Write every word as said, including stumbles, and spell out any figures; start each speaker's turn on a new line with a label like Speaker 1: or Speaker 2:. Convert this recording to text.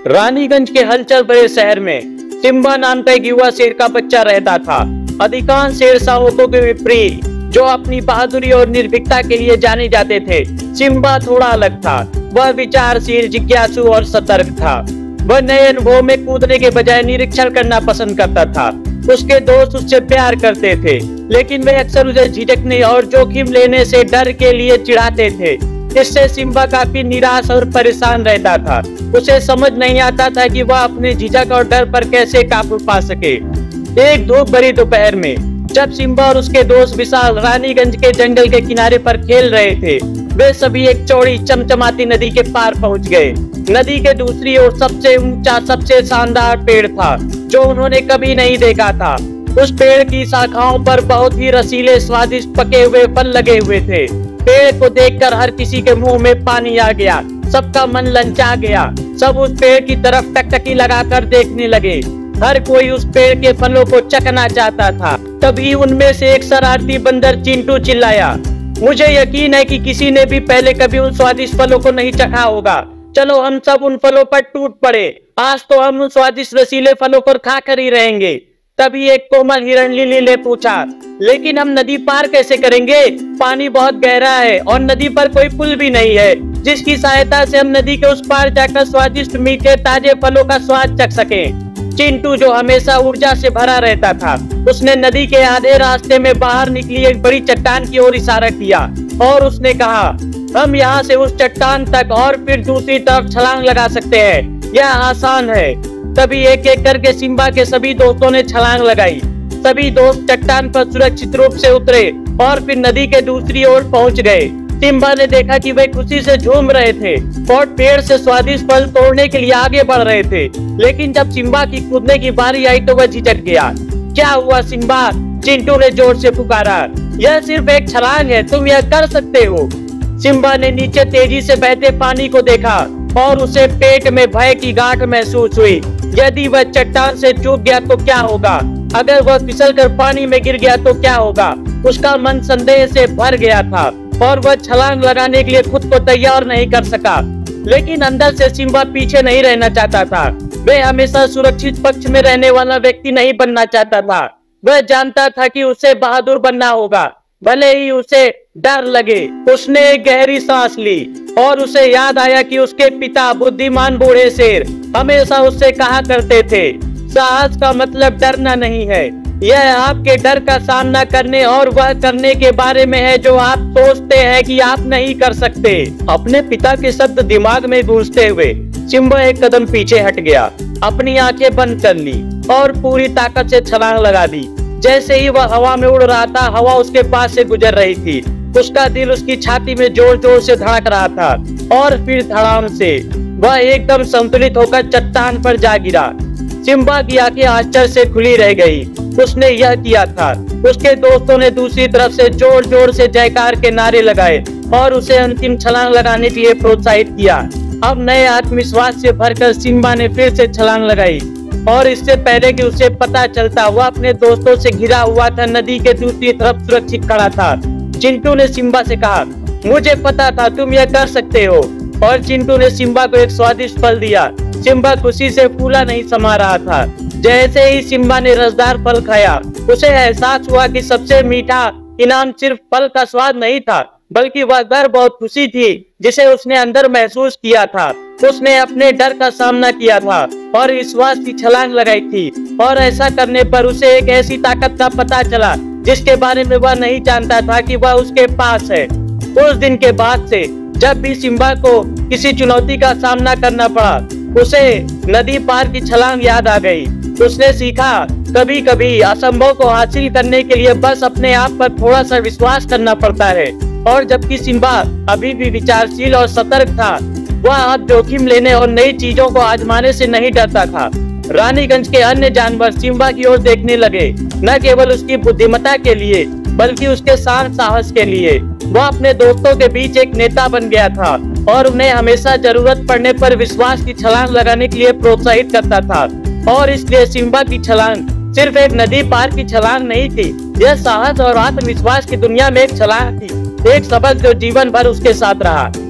Speaker 1: रानीगंज के हलचल भरे शहर में सिम्बा नाम का एक युवा शेर का बच्चा रहता था। अधिकांश शेर शावकों के विपरीत जो अपनी बहादुरी और निर्भीकता के लिए जाने जाते थे, सिम्बा थोड़ा अलग था। वह विचारशील, जिज्ञासु और सतर्क था। वह नए अनुभव में कूदने के बजाय निरीक्षण करना पसंद करता था। उसके दोस्त उससे प्यार करते थे, लेकिन वे अक्सर उसे झिझकने और जोखिम लेने से डर के लिए चिढ़ाते थे। इससे सिम्बा काफी निराश और परेशान रहता था। उसे समझ नहीं आता था कि वह अपने झिझक और डर पर कैसे काबू पा सके। एक धूप भरी दोपहर में जब सिम्बा और उसके दोस्त विशाल रानीगंज के जंगल के किनारे पर खेल रहे थे, वे सभी एक चौड़ी चमचमाती नदी के पार पहुंच गए। नदी के दूसरी ओर सबसे ऊंचा, सबसे शानदार पेड़ था जो उन्होंने कभी नहीं देखा था। उस पेड़ की शाखाओं पर बहुत ही रसीले, स्वादिष्ट पके हुए फल लगे हुए थे। पेड़ को देखकर हर किसी के मुंह में पानी आ गया। सबका मन ललचा गया। सब उस पेड़ की तरफ टकटकी लगाकर देखने लगे। हर कोई उस पेड़ के फलों को चखना चाहता था। तभी उनमें से एक शरारती बंदर चिंटू चिल्लाया, मुझे यकीन है कि किसी ने भी पहले कभी उन स्वादिष्ट फलों को नहीं चखा होगा। चलो हम सब उन फलों पर टूट पड़े। आज तो हम उन स्वादिष्ट रसीले फलों पर खाकर ही रहेंगे। तभी एक कोमल हिरण लिली ने पूछा, लेकिन हम नदी पार कैसे करेंगे? पानी बहुत गहरा है और नदी पर कोई पुल भी नहीं है जिसकी सहायता से हम नदी के उस पार जाकर स्वादिष्ट मीठे ताजे फलों का स्वाद चख सकें। चिंटू, जो हमेशा ऊर्जा से भरा रहता था, उसने नदी के आधे रास्ते में बाहर निकली एक बड़ी चट्टान की ओर इशारा किया और उसने कहा, हम यहाँ से उस चट्टान तक और फिर दूसरी तरफ छलांग लगा सकते हैं। यह आसान है। तभी एक एक करके सिम्बा के सभी दोस्तों ने छलांग लगाई। सभी दोस्त चट्टान पर सुरक्षित रूप से उतरे और फिर नदी के दूसरी ओर पहुंच गए। सिम्बा ने देखा कि वे खुशी से झूम रहे थे और पेड़ से स्वादिष्ट फल तोड़ने के लिए आगे बढ़ रहे थे। लेकिन जब सिम्बा की कूदने की बारी आई तो वह झिझक गया। क्या हुआ सिम्बा? चिंटू ने जोर से पुकारा। यह सिर्फ एक छलांग है, तुम यह कर सकते हो। सिम्बा ने नीचे तेजी से बहते पानी को देखा और उसे पेट में भय की गांठ महसूस हुई। यदि वह चट्टान से चूक गया तो क्या होगा? अगर वह फिसलकर पानी में गिर गया तो क्या होगा? उसका मन संदेह से भर गया था और वह छलांग लगाने के लिए खुद को तैयार नहीं कर सका। लेकिन अंदर से सिम्बा पीछे नहीं रहना चाहता था। वह हमेशा सुरक्षित पक्ष में रहने वाला व्यक्ति नहीं बनना चाहता था। वह जानता था कि उसे बहादुर बनना होगा, भले ही उसे डर लगे। उसने एक गहरी सांस ली और उसे याद आया कि उसके पिता, बुद्धिमान बूढ़े शेर, हमेशा उससे कहा करते थे, साहस का मतलब डरना नहीं है, यह आपके डर का सामना करने और वह करने के बारे में है जो आप सोचते हैं कि आप नहीं कर सकते। अपने पिता के शब्द दिमाग में गूंजते हुए सिम्बा एक कदम पीछे हट गया, अपनी आंखें बंद कर ली और पूरी ताकत से छलांग लगा दी। जैसे ही वह हवा में उड़ रहा था, हवा उसके पास से गुजर रही थी। उसका दिल उसकी छाती में जोर जोर से धड़क रहा था और फिर धड़ाम से वह एकदम संतुलित होकर चट्टान पर जा गिरा। सिम्बा की आंखें आश्चर्य से खुली रह गई। उसने यह किया था। उसके दोस्तों ने दूसरी तरफ से जोर जोर से जयकार के नारे लगाए और उसे अंतिम छलांग लगाने के लिए प्रोत्साहित किया। अब नए आत्मविश्वास से भरकर सिम्बा ने फिर से छलांग लगाई और इससे पहले कि उसे पता चलता, वह अपने दोस्तों से घिरा हुआ था, नदी के दूसरी तरफ सुरक्षित खड़ा था। चिंटू ने सिम्बा से कहा, मुझे पता था तुम यह कर सकते हो। और चिंटू ने सिम्बा को एक स्वादिष्ट फल दिया। सिम्बा खुशी से फूला नहीं समा रहा था। जैसे ही सिम्बा ने रसदार फल खाया, उसे एहसास हुआ कि सबसे मीठा इनाम सिर्फ फल का स्वाद नहीं था, बल्कि वह गर्व और खुशी थी जिसे उसने अंदर महसूस किया था। उसने अपने डर का सामना किया था और विश्वास की छलांग लगाई थी और ऐसा करने पर उसे एक ऐसी ताकत का पता चला जिसके बारे में वह नहीं जानता था कि वह उसके पास है। उस दिन के बाद से जब भी सिम्बा को किसी चुनौती का सामना करना पड़ा, उसे नदी पार की छलांग याद आ गई। उसने सीखा, कभी कभी असंभव को हासिल करने के लिए बस अपने आप पर थोड़ा सा विश्वास करना पड़ता है। और जबकि सिम्बा अभी भी विचारशील और सतर्क था, वह अब जोखिम लेने और नई चीजों को आजमाने से नहीं डरता था। रानीगंज के अन्य जानवर सिम्बा की ओर देखने लगे, न केवल उसकी बुद्धिमत्ता के लिए बल्कि उसके शांत साहस के लिए। वह अपने दोस्तों के बीच एक नेता बन गया था और उन्हें हमेशा जरूरत पड़ने पर विश्वास की छलांग लगाने के लिए प्रोत्साहित करता था। और इसलिए सिम्बा की छलांग सिर्फ एक नदी पार की छलांग नहीं थी, यह साहस और आत्मविश्वास की दुनिया में एक छलांग थी, एक सबक जो जीवन भर उसके साथ रहा।